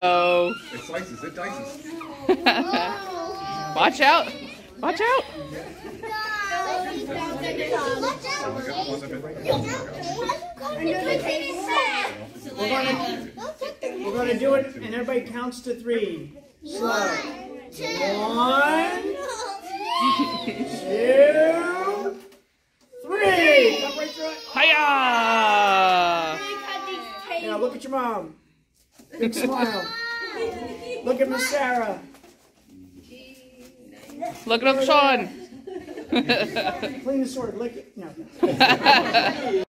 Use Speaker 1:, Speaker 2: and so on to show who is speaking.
Speaker 1: Oh.
Speaker 2: It slices, it dices.
Speaker 1: Watch out. Watch out.
Speaker 3: We're gonna do it, and everybody counts to 3. Slow. 1, 2, 3. Come right through it.
Speaker 1: Hiya!
Speaker 3: Now look at your mom. Big smile. Look at Miss Sarah.
Speaker 1: Look at Sean.
Speaker 3: Clean the sword. Lick it. No.